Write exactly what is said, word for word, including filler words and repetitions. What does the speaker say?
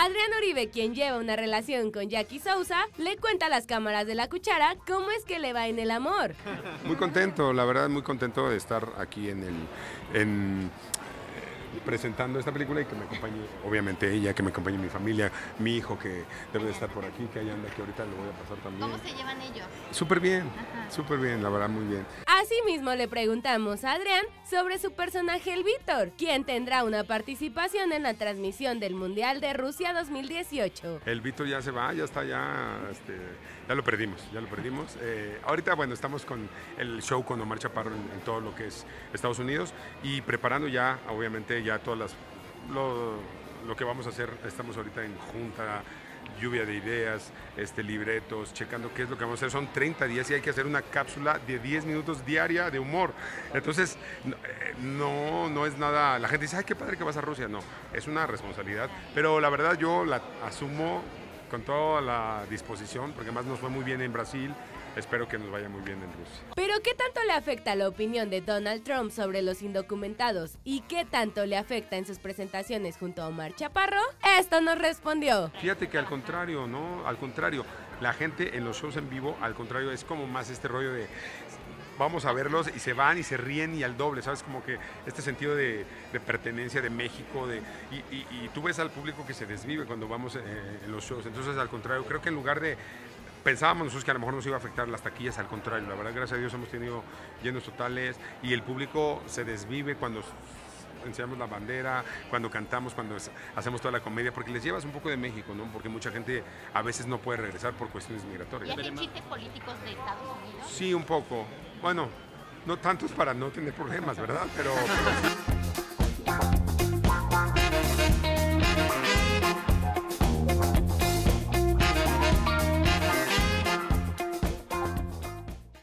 Adrián Uribe, quien lleva una relación con Jackie Souza, le cuenta a las cámaras de La Cuchara cómo es que le va en el amor. Muy contento, la verdad, muy contento de estar aquí en el... En, presentando esta película y que me acompañe, obviamente ella, que me acompañe mi familia, mi hijo que debe de estar por aquí, que ahí anda, que ahorita lo voy a pasar también. ¿Cómo se llevan ellos? Súper bien, súper bien, la verdad, muy bien. Asimismo le preguntamos a Adrián sobre su personaje el Víctor, quien tendrá una participación en la transmisión del Mundial de Rusia dos mil dieciocho. El Víctor ya se va, ya está, ya, este, ya lo perdimos, ya lo perdimos. Eh, ahorita, bueno, estamos con el show con Omar Chaparro en, en todo lo que es Estados Unidos y preparando ya, obviamente, ya todas las, lo, lo que vamos a hacer. Estamos ahorita en junta, lluvia de ideas, este, libretos, checando qué es lo que vamos a hacer. Son treinta días y hay que hacer una cápsula de diez minutos diaria de humor. Entonces, no, no es nada, la gente dice, ay, qué padre que vas a Rusia. No, es una responsabilidad, pero la verdad yo la asumo con toda la disposición, porque además nos fue muy bien en Brasil. Espero que nos vaya muy bien en Rusia. ¿Pero qué tanto le afecta la opinión de Donald Trump sobre los indocumentados y qué tanto le afecta en sus presentaciones junto a Omar Chaparro? Esto nos respondió. Fíjate que al contrario, ¿no? Al contrario, la gente en los shows en vivo, al contrario, es como más este rollo de vamos a verlos y se van y se ríen y al doble, ¿sabes? Como que este sentido de, de pertenencia de México, de, y, y, y tú ves al público que se desvive cuando vamos eh, en los shows. Entonces, al contrario, creo que en lugar de pensábamos nosotros que a lo mejor nos iba a afectar las taquillas, al contrario, la verdad, gracias a Dios hemos tenido llenos totales y el público se desvive cuando enseñamos la bandera, cuando cantamos, cuando hacemos toda la comedia, porque les llevas un poco de México, ¿no? Porque mucha gente a veces no puede regresar por cuestiones migratorias. ¿Y hacen chistes políticos de Estados Unidos? Sí, un poco. Bueno, no tantos para no tener problemas, ¿verdad? Pero, pero sí.